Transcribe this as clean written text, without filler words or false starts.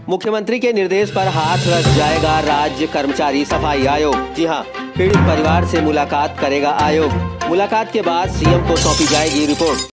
मुख्यमंत्री के निर्देश पर हाथ रख जाएगा राज्य कर्मचारी सफाई आयोग। जी हां, पीड़ित परिवार से मुलाकात करेगा आयोग। मुलाकात के बाद सीएम को सौंपी जाएगी रिपोर्ट।